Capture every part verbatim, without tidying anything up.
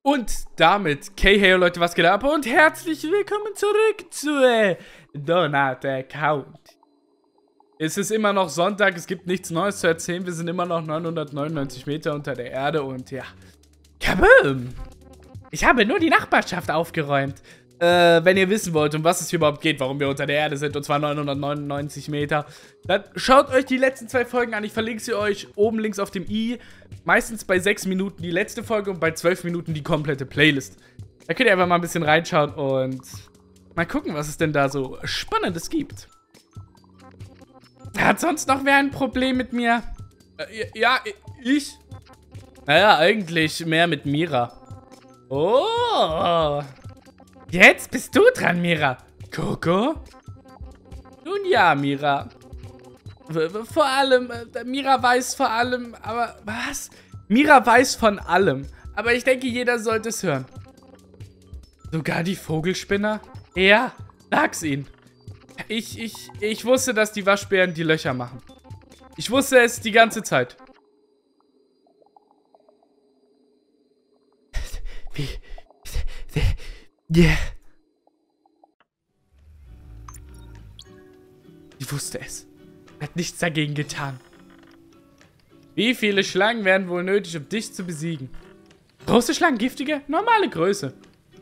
Und damit, okay, hey Leute, was geht ab? Und herzlich willkommen zurück zu äh, Donut Account. Es ist immer noch Sonntag, es gibt nichts Neues zu erzählen. Wir sind immer noch neunhundertneunundneunzig Meter unter der Erde und ja. Kaboom! Ich habe nur die Nachbarschaft aufgeräumt. Äh, wenn ihr wissen wollt, um was es hier überhaupt geht, warum wir unter der Erde sind, und zwar neunhundertneunundneunzig Meter, dann schaut euch die letzten zwei Folgen an. Ich verlinke sie euch oben links auf dem i. Meistens bei sechs Minuten die letzte Folge und bei zwölf Minuten die komplette Playlist. Da könnt ihr einfach mal ein bisschen reinschauen und mal gucken, was es denn da so Spannendes gibt. Hat sonst noch wer ein Problem mit mir? Äh, ja, ich? Naja, eigentlich mehr mit Mira. Oh! Jetzt bist du dran, Mira. Coco? Nun ja, Mira. Vor allem, äh, Mira weiß vor allem, aber was? Mira weiß von allem, aber ich denke, jeder sollte es hören. Sogar die Vogelspinner? Ja, sag's ihnen. Ich, ich, ich wusste, dass die Waschbären die Löcher machen. Ich wusste es die ganze Zeit. Wie? Yeah. Ich wusste es. Hat nichts dagegen getan. Wie viele Schlangen wären wohl nötig, um dich zu besiegen? Große Schlangen, giftige, normale Größe.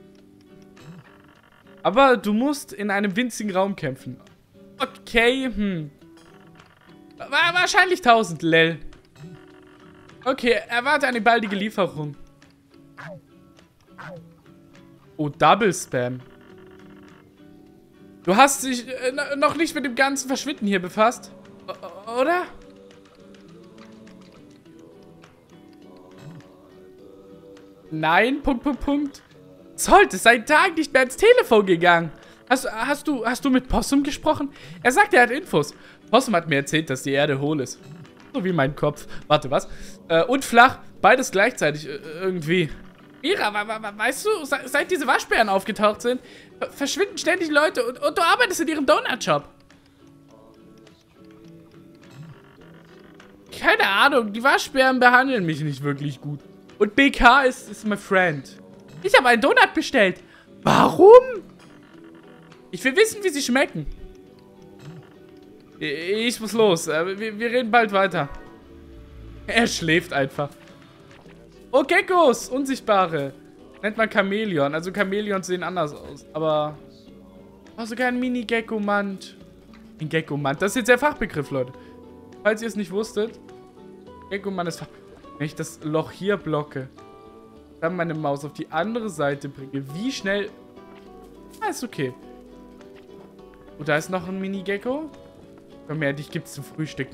Aber du musst in einem winzigen Raum kämpfen. Okay, hm. War wahrscheinlich tausend, lel. Okay, erwarte eine baldige Lieferung. Oh, Double Spam. Du hast dich äh, noch nicht mit dem ganzen Verschwinden hier befasst, o oder? Nein, Punkt, Punkt, Punkt. Zolt ist seit Tagen nicht mehr ins Telefon gegangen. Hast, hast, du, hast du mit Possum gesprochen? Er sagt, er hat Infos. Possum hat mir erzählt, dass die Erde hohl ist. So wie mein Kopf. Warte, was? Äh, und flach. Beides gleichzeitig äh, irgendwie. Mira, weißt du, seit diese Waschbären aufgetaucht sind, verschwinden ständig Leute und, und du arbeitest in ihrem Donut-Shop. Keine Ahnung, die Waschbären behandeln mich nicht wirklich gut. Und B K ist, ist my friend. Ich habe einen Donut bestellt. Warum? Ich will wissen, wie sie schmecken. Ich muss los. Wir, wir reden bald weiter. Er schläft einfach. Oh, Geckos, unsichtbare. Nennt man Chamäleon. Also Chamäleons sehen anders aus. Aber, oh, sogar ein Mini-Gecko-Mand. Ein Gecko-Mand. Das ist jetzt der Fachbegriff, Leute. Falls ihr es nicht wusstet. Gecko-Mand ist Fach. Wenn ich das Loch hier blocke, dann meine Maus auf die andere Seite bringe, wie schnell... Ah, ist okay. Oh, da ist noch ein Mini-Gecko. Komm her, dich gibt's zum Frühstück.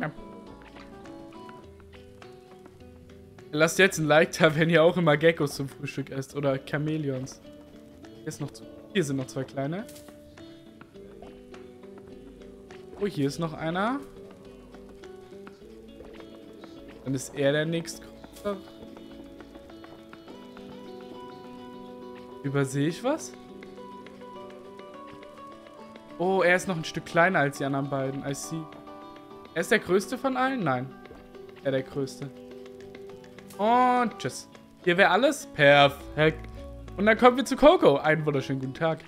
Lasst jetzt ein Like da, wenn ihr auch immer Geckos zum Frühstück esst. Oder Chamäleons. Hier, ist noch, hier sind noch zwei kleine. Oh, hier ist noch einer. Dann ist er der nächstgrößere. Übersehe ich was? Oh, er ist noch ein Stück kleiner als die anderen beiden. I see. Er ist der größte von allen? Nein. Er der größte. Und tschüss. Hier wäre alles. Perfekt. Und dann kommen wir zu Coco. Einen wunderschönen guten Tag.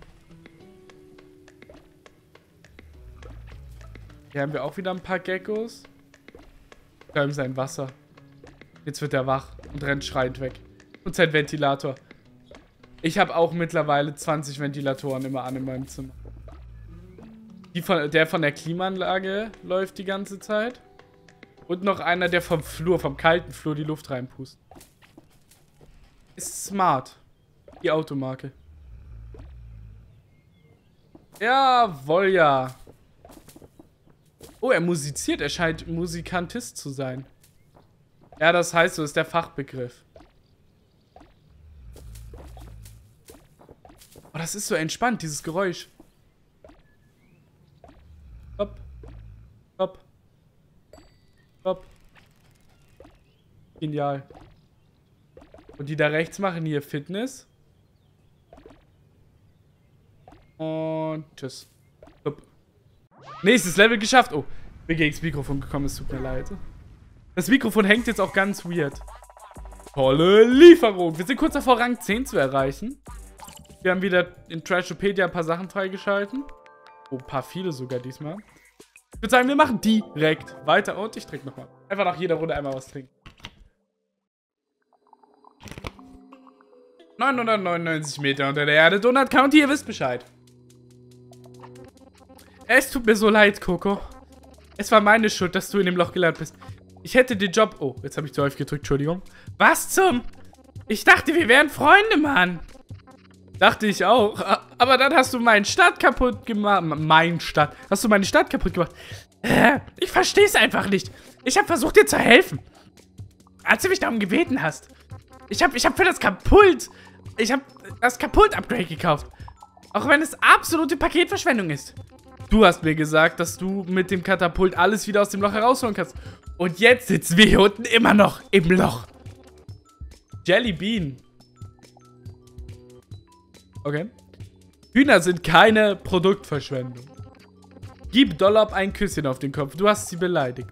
Hier haben wir auch wieder ein paar Geckos. Da ist sein Wasser. Jetzt wird er wach und rennt schreiend weg. Und sein Ventilator. Ich habe auch mittlerweile zwanzig Ventilatoren immer an in meinem Zimmer. Die von, der von der Klimaanlage läuft die ganze Zeit. Und noch einer, der vom Flur, vom kalten Flur die Luft reinpustet. Ist smart. Die Automarke. Jawohl, ja. Oh, er musiziert. Er scheint Musikantist zu sein. Ja, das heißt so, ist der Fachbegriff. Oh, das ist so entspannt, dieses Geräusch. Hopp. Hopp. Hopp. Genial. Und die da rechts machen hier Fitness. Und tschüss. Hopp. Nächstes Level geschafft. Oh, bin gegen das Mikrofon gekommen, es tut mir leid. Das Mikrofon hängt jetzt auch ganz weird. Tolle Lieferung. Wir sind kurz davor, Rang zehn zu erreichen. Wir haben wieder in Trashopedia ein paar Sachen freigeschalten. Oh, ein paar viele sogar diesmal. Ich würde sagen, wir machen direkt weiter. Und ich trinke nochmal. Einfach nach jeder Runde einmal was trinken. neunhundertneunundneunzig Meter unter der Erde. Donut County, ihr wisst Bescheid. Es tut mir so leid, Coco. Es war meine Schuld, dass du in dem Loch gelandet bist. Ich hätte den Job... Oh, jetzt habe ich zu häufig gedrückt, Entschuldigung. Was zum... Ich dachte, wir wären Freunde, Mann. Dachte ich auch. Aber dann hast du meinen Stadt kaputt gemacht. Mein Stadt. Hast du meine Stadt kaputt gemacht. Äh, ich verstehe es einfach nicht. Ich habe versucht, dir zu helfen. Als du mich darum gebeten hast. Ich habe ich hab für das Kapult... Ich habe das Kapult-Upgrade gekauft. Auch wenn es absolute Paketverschwendung ist. Du hast mir gesagt, dass du mit dem Katapult alles wieder aus dem Loch herausholen kannst. Und jetzt sitzen wir hier unten immer noch im Loch. Jelly Bean. Okay. Hühner sind keine Produktverschwendung. Gib Dollop ein Küsschen auf den Kopf. Du hast sie beleidigt.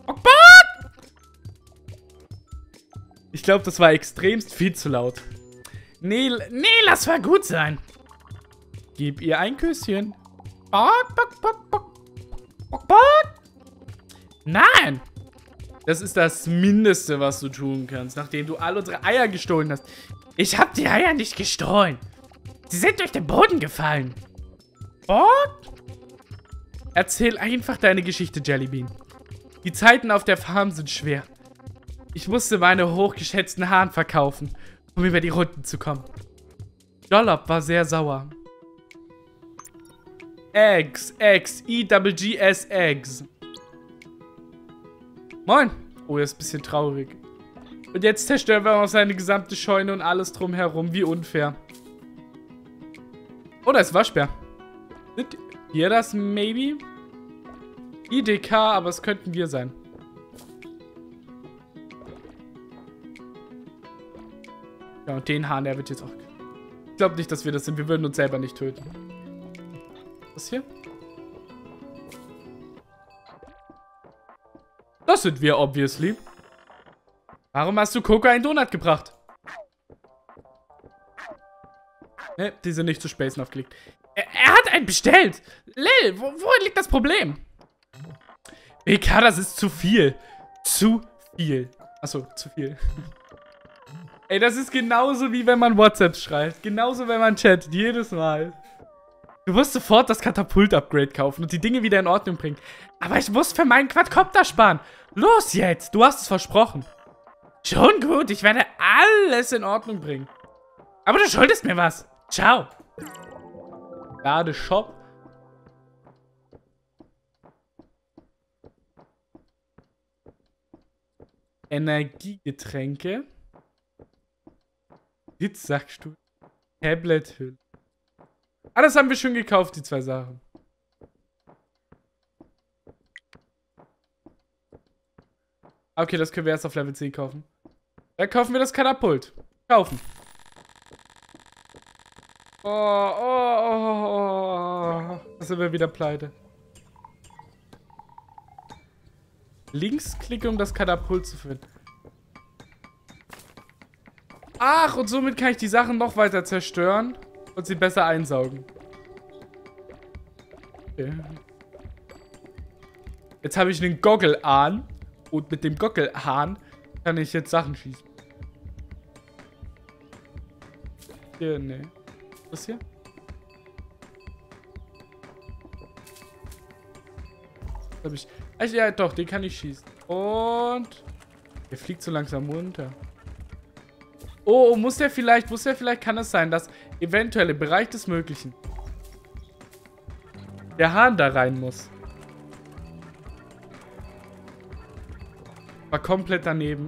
Ich glaube, das war extremst viel zu laut. Nee, nee, lass mal gut sein. Gib ihr ein Küsschen. Bock, bock, bock, bock. Bock, bock. Nein. Das ist das Mindeste, was du tun kannst, nachdem du all unsere Eier gestohlen hast. Ich habe die Eier nicht gestohlen. Sie sind durch den Boden gefallen. Bock. Erzähl einfach deine Geschichte, Jellybean. Die Zeiten auf der Farm sind schwer. Ich musste meine hochgeschätzten Haaren verkaufen, um über die Runden zu kommen. Dollop war sehr sauer. Eggs, Eggs, E G G S, Eggs. Moin. Oh, er ist ein bisschen traurig. Und jetzt zerstören wir auch seine gesamte Scheune und alles drumherum. Wie unfair. Oh, da ist Waschbär. Sind ihr das, maybe? I D K, aber es könnten wir sein. Ja, und den Hahn, der wird jetzt auch... Ich glaube nicht, dass wir das sind. Wir würden uns selber nicht töten. Was hier? Das sind wir, obviously. Warum hast du Coco einen Donut gebracht? Ne, die sind nicht zu Spacen aufgelegt. Er, er hat einen bestellt. Lil, wo, wo liegt das Problem? B K, das ist zu viel. Zu viel. Achso, zu viel. Ey, das ist genauso wie wenn man WhatsApp schreibt. Genauso, wenn man chattet. Jedes Mal. Du musst sofort das Katapult-Upgrade kaufen und die Dinge wieder in Ordnung bringen. Aber ich muss für meinen Quadcopter sparen. Los jetzt, du hast es versprochen. Schon gut, ich werde alles in Ordnung bringen. Aber du schuldest mir was. Ciao. Lade Shop. Energiegetränke. Hitzsackstuhl. Tablet-Hülle. Ah, das haben wir schon gekauft, die zwei Sachen. Okay, das können wir erst auf Level zehn kaufen. Dann kaufen wir das Katapult. Kaufen. Oh, oh, oh, oh. Da sind wir wieder pleite. Linksklicke, um das Katapult zu finden. Ach, und somit kann ich die Sachen noch weiter zerstören und sie besser einsaugen. Okay. Jetzt habe ich einen Goggle-Ahn. Und mit dem Goggle-Hahn kann ich jetzt Sachen schießen. Hier, ne. Was hier? Das hab ich. Also, ja, doch, den kann ich schießen. Und. Der fliegt so langsam runter. Oh, muss der vielleicht, muss der vielleicht, kann es sein, dass eventuell im Bereich des Möglichen der Hahn da rein muss. War komplett daneben.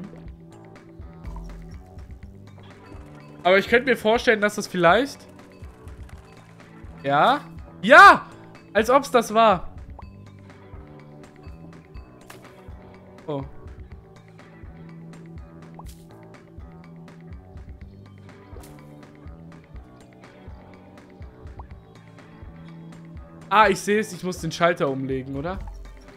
Aber ich könnte mir vorstellen, dass das vielleicht... Ja? Ja! Als ob es das war. Oh. Ah, ich sehe es. Ich muss den Schalter umlegen, oder?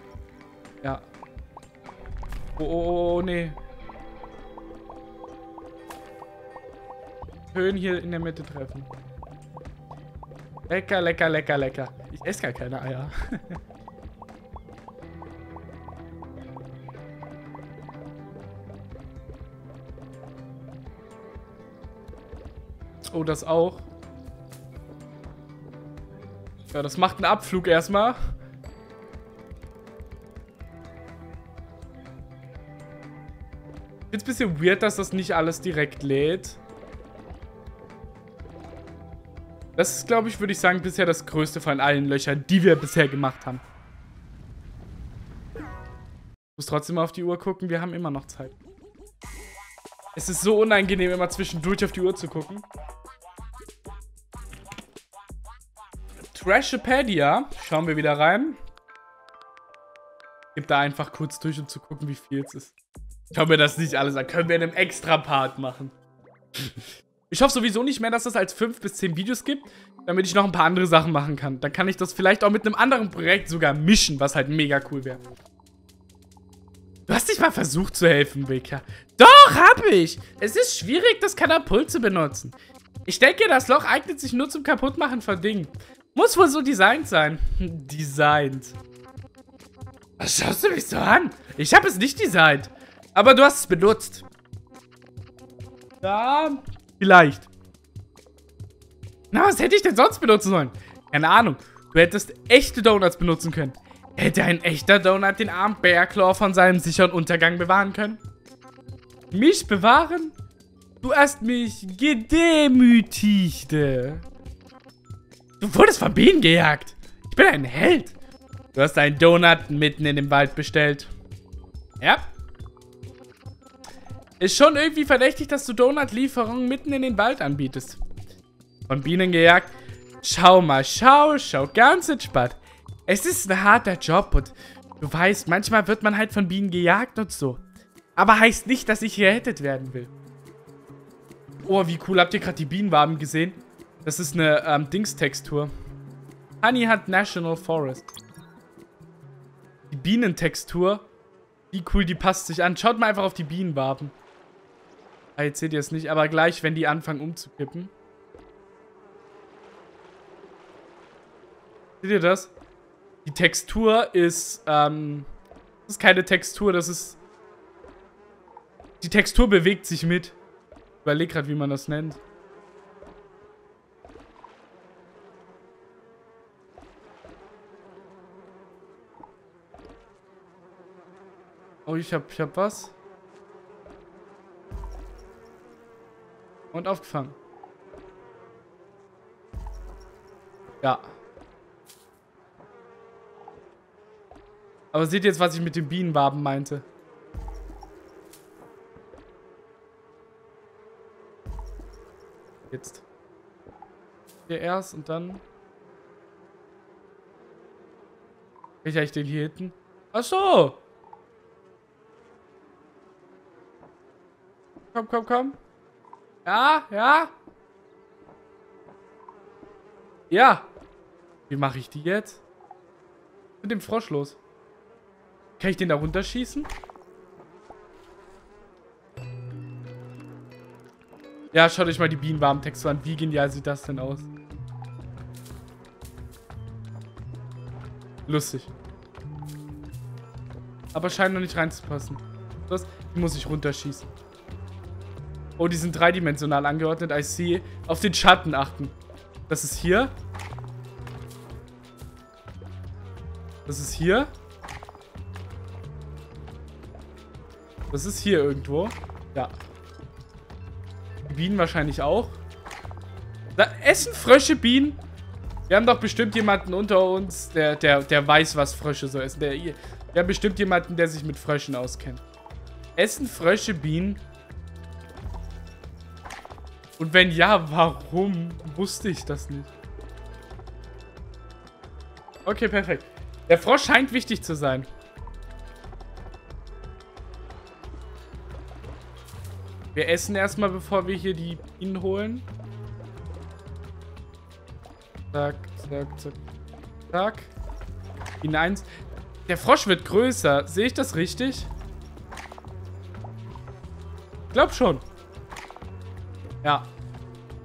Ja. Oh, oh, oh, nee. schön hier in der Mitte treffen. Lecker, lecker, lecker, lecker. Ich esse gar keine Eier. Oh, das auch. Ja, das macht einen Abflug erstmal. Jetzt ein bisschen weird, dass das nicht alles direkt lädt. Das ist, glaube ich, würde ich sagen, bisher das größte von allen Löchern, die wir bisher gemacht haben. Ich muss trotzdem mal auf die Uhr gucken, wir haben immer noch Zeit. Es ist so unangenehm, immer zwischendurch auf die Uhr zu gucken. Trashopedia. Schauen wir wieder rein. Gib da einfach kurz durch, um zu gucken, wie viel es ist. Ich hoffe mir das nicht alles an. Können wir in einem extra Part machen. Ich hoffe sowieso nicht mehr, dass es als fünf bis zehn Videos gibt, damit ich noch ein paar andere Sachen machen kann. Dann kann ich das vielleicht auch mit einem anderen Projekt sogar mischen, was halt mega cool wäre. Du hast nicht mal versucht zu helfen, Beka. Doch, hab ich. Es ist schwierig, das Katapult zu benutzen. Ich denke, das Loch eignet sich nur zum Kaputtmachen von Dingen. Muss wohl so designt sein. Designt. Was schaust du mich so an? Ich habe es nicht designt. Aber du hast es benutzt. Ja, vielleicht. Na, was hätte ich denn sonst benutzen sollen? Keine Ahnung. Du hättest echte Donuts benutzen können. Hätte ein echter Donut den armen Bearclaw von seinem sicheren Untergang bewahren können? Mich bewahren? Du hast mich gedemütigt. Du wurdest von Bienen gejagt. Ich bin ein Held. Du hast einen Donut mitten in dem Wald bestellt. Ja. Ist schon irgendwie verdächtig, dass du Donut-Lieferungen mitten in den Wald anbietest. Von Bienen gejagt. Schau mal, schau, schau, ganz entspannt. Es ist ein harter Job und du weißt, manchmal wird man halt von Bienen gejagt und so. Aber heißt nicht, dass ich gerettet werden will. Oh, wie cool. Habt ihr gerade die Bienenwaben gesehen? Das ist eine ähm, Dings-Textur. Honey hat National Forest. Die Bienentextur. Wie cool, die passt sich an. Schaut mal einfach auf die Bienenwaben. Ah, jetzt seht ihr es nicht, aber gleich, wenn die anfangen umzukippen. Seht ihr das? Die Textur ist, ähm, das ist keine Textur, das ist... Die Textur bewegt sich mit. Ich überleg gerade, wie man das nennt. Oh, ich hab, ich hab was. Und aufgefangen. Ja. Aber seht ihr jetzt, was ich mit den Bienenwaben meinte? Jetzt. Hier erst und dann... Kann ich eigentlich den hier hinten? Ach so! Komm, komm, komm. Ja, ja. Ja. Wie mache ich die jetzt? Mit dem Frosch los. Kann ich den da runterschießen? Ja, schaut euch mal die Bienenwaben-Textur an. Wie genial sieht das denn aus? Lustig. Aber scheint noch nicht reinzupassen. Das, die muss ich runterschießen. Oh, die sind dreidimensional angeordnet. I see. Auf den Schatten achten. Das ist hier. Das ist hier. Das ist hier irgendwo. Ja. Die Bienen wahrscheinlich auch. Da essen Frösche Bienen? Wir haben doch bestimmt jemanden unter uns, der, der, der weiß, was Frösche so essen. Der, wir haben bestimmt jemanden, der sich mit Fröschen auskennt. Essen Frösche Bienen? Und wenn ja, warum wusste ich das nicht? Okay, perfekt. Der Frosch scheint wichtig zu sein. Wir essen erstmal, bevor wir hier die Bienen holen. Zack, zack, zack, zack. Bienen eins. Der Frosch wird größer. Sehe ich das richtig? Ich glaube schon. Ja.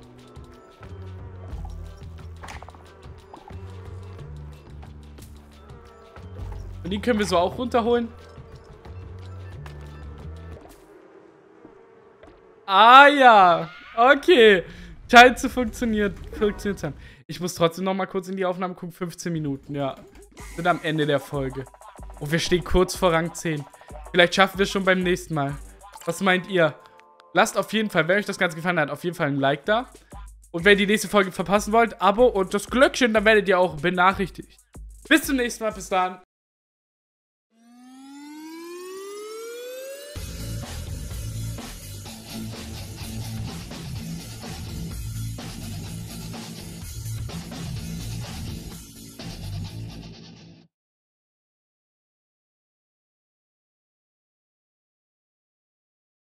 die können wir so auch runterholen. Ah ja, okay. Scheint zu funktionieren. Funktioniert haben. Ich muss trotzdem noch mal kurz in die Aufnahme gucken. fünfzehn Minuten, ja. Sind am Ende der Folge. Und wir stehen kurz vor Rang zehn. Vielleicht schaffen wir es schon beim nächsten Mal. Was meint ihr? Lasst auf jeden Fall, wenn euch das Ganze gefallen hat, auf jeden Fall ein Like da. Und wenn ihr die nächste Folge verpassen wollt, Abo und das Glöckchen, dann werdet ihr auch benachrichtigt. Bis zum nächsten Mal, bis dann.